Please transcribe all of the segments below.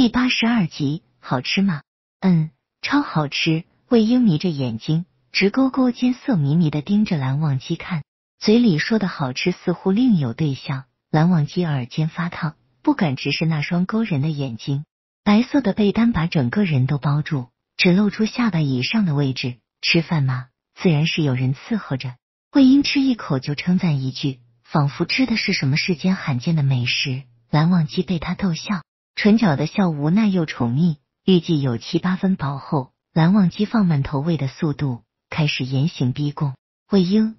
第82集，好吃吗？超好吃。魏婴眯着眼睛，直勾勾间色迷迷的盯着蓝忘机看，嘴里说的好吃似乎另有对象。蓝忘机耳尖发烫，不敢直视那双勾人的眼睛。白色的被单把整个人都包住，只露出下巴以上的位置。吃饭吗？自然是有人伺候着。魏婴吃一口就称赞一句，仿佛吃的是什么世间罕见的美食。蓝忘机被他逗笑，唇角的笑无奈又宠溺，预计有7、8分饱后，蓝忘机放慢投喂的速度，开始严刑逼供。魏婴，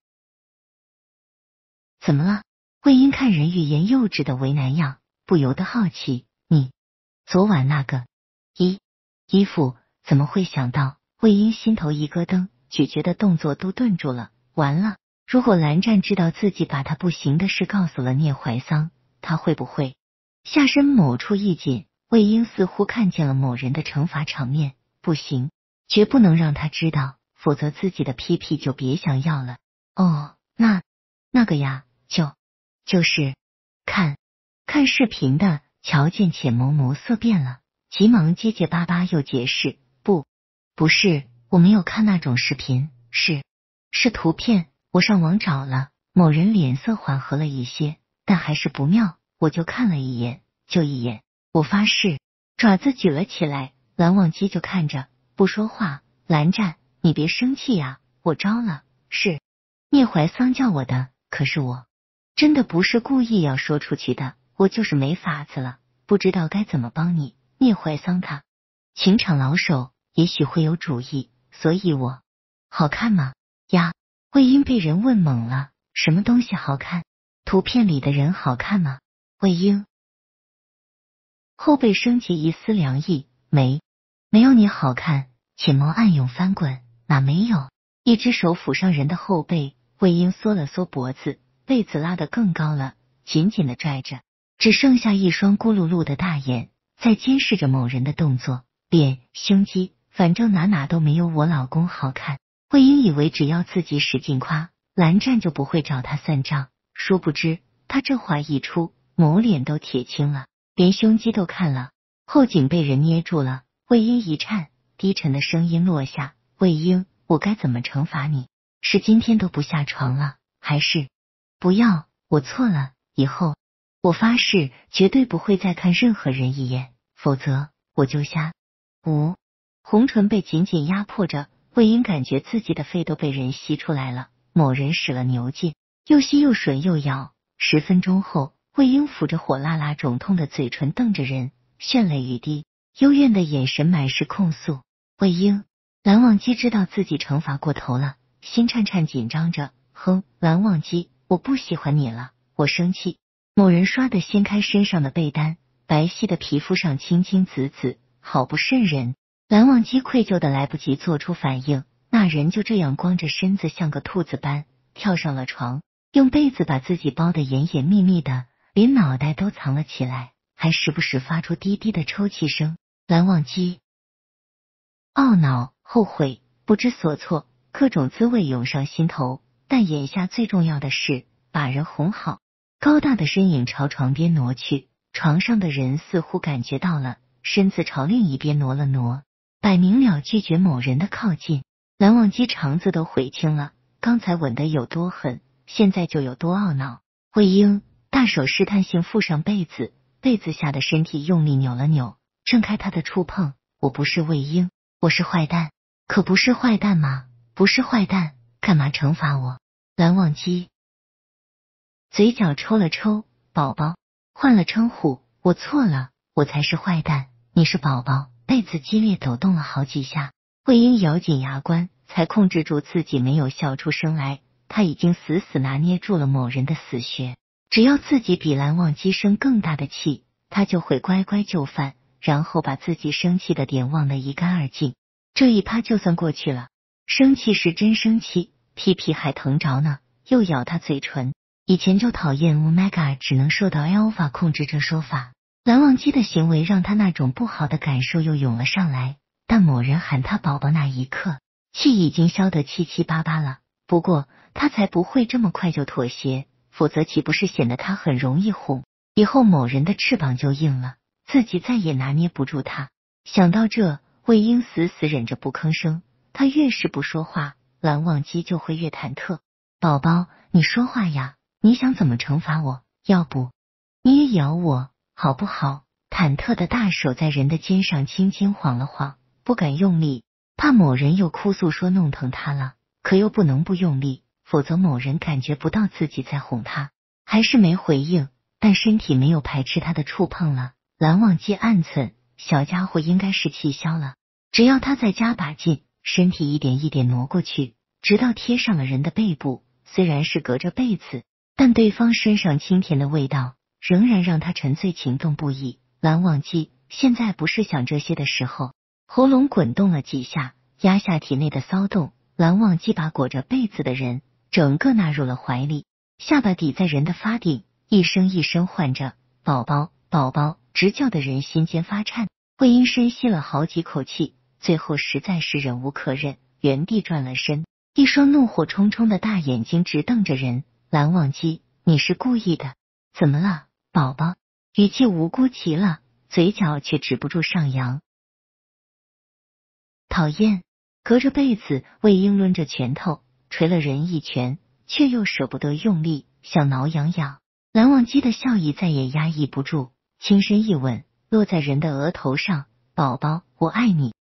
怎么了？魏婴看人欲言又止的为难样，不由得好奇，你昨晚那个衣服怎么会想到？魏婴心头一咯噔，咀嚼的动作都顿住了。完了，如果蓝湛知道自己把他不行的事告诉了聂怀桑，他会不会？下身某处一紧，魏婴似乎看见了某人的惩罚场面，不行，绝不能让他知道，否则自己的屁屁就别想要了。哦，那个呀，就是看视频的。乔见浅眸眸色变了，急忙结结巴巴又解释，不是，我没有看那种视频，是图片，我上网找了。某人脸色缓和了一些，但还是不妙，我就看了一眼，就一眼，我发誓。爪子举了起来，蓝忘机就看着不说话。蓝湛，你别生气呀，我招了，是聂怀桑叫我的，可是我真的不是故意要说出去的，我就是没法子了，不知道该怎么帮你。聂怀桑他情场老手，也许会有主意，所以我好看吗？呀，魏婴被人问懵了，什么东西好看？图片里的人好看吗？魏婴后背升起一丝凉意，没有你好看。浅眸暗涌翻滚，哪没有？一只手抚上人的后背，魏婴缩了缩脖子，被子拉得更高了，紧紧的拽着，只剩下一双咕噜噜的大眼在监视着某人的动作，脸、胸肌，反正哪都没有我老公好看。魏婴以为只要自己使劲夸，蓝湛就不会找他算账，殊不知他这话一出，某脸都铁青了，连胸肌都看了，后颈被人捏住了。魏婴一颤，低沉的声音落下，魏婴，我该怎么惩罚你？是今天都不下床了，还是不要？我错了，以后我发誓绝对不会再看任何人一眼，否则我就瞎。红唇被紧紧压迫着，魏婴感觉自己的肺都被人吸出来了。某人使了牛劲，又吸又吮又咬。10分钟后，魏婴抚着火辣辣肿痛的嘴唇瞪着人，血泪欲滴，幽怨的眼神满是控诉。魏婴，蓝忘机知道自己惩罚过头了，心颤颤紧张着，哼，蓝忘机，我不喜欢你了，我生气。某人唰地掀开身上的被单，白皙的皮肤上青青紫紫，好不瘆人。蓝忘机愧疚的来不及做出反应，那人就这样光着身子像个兔子般跳上了床，用被子把自己包得严严密密的，连脑袋都藏了起来，还时不时发出低低的抽泣声。蓝忘机懊恼、后悔、不知所措，各种滋味涌上心头，但眼下最重要的是把人哄好。高大的身影朝床边挪去，床上的人似乎感觉到了，身子朝另一边挪了挪，摆明了拒绝某人的靠近。蓝忘机肠子都悔青了，刚才吻得有多狠，现在就有多懊恼。魏婴大手试探性附上被子，被子下的身体用力扭了扭，挣开他的触碰。我不是魏婴，我是坏蛋。可不是坏蛋吗？不是坏蛋，干嘛惩罚我？蓝忘机嘴角抽了抽，宝宝，换了称呼，我错了，我才是坏蛋，你是宝宝。被子激烈抖动了好几下，魏婴咬紧牙关，才控制住自己没有笑出声来。他已经死死拿捏住了某人的死穴，只要自己比蓝忘机生更大的气，他就会乖乖就范，然后把自己生气的点忘得一干二净。这一趴就算过去了，生气是真生气，屁屁还疼着呢，又咬他嘴唇。以前就讨厌 Omega 只能受到 Alpha 控制这说法，蓝忘机的行为让他那种不好的感受又涌了上来，但某人喊他宝宝那一刻，气已经消得七七八八了。不过他才不会这么快就妥协，否则岂不是显得他很容易哄，以后某人的翅膀就硬了。 自己再也拿捏不住他。想到这，魏婴死死忍着不吭声。他越是不说话，蓝忘机就会越忐忑。宝宝，你说话呀，你想怎么惩罚我？要不你也咬我好不好？忐忑的大手在人的肩上轻轻晃了晃，不敢用力，怕某人又哭诉说弄疼他了，可又不能不用力，否则某人感觉不到自己在哄他。还是没回应，但身体没有排斥他的触碰了。蓝忘机暗忖，小家伙应该是气消了，只要他再加把劲，身体一点一点挪过去，直到贴上了人的背部。虽然是隔着被子，但对方身上清甜的味道仍然让他沉醉情动不已。蓝忘机现在不是想这些的时候，喉咙滚动了几下，压下体内的骚动。蓝忘机把裹着被子的人整个纳入了怀里，下巴抵在人的发顶，一声一声唤着宝宝宝宝，直叫的人心间发颤。魏婴深吸了好几口气，最后实在是忍无可忍，原地转了身，一双怒火冲冲的大眼睛直瞪着人。蓝忘机，你是故意的？怎么了，宝宝？语气无辜极了，嘴角却止不住上扬。讨厌！隔着被子，魏婴抡着拳头捶了人一拳，却又舍不得用力，想挠痒痒。蓝忘机的笑意再也压抑不住，轻身一吻，落在人的额头上。宝宝，我爱你。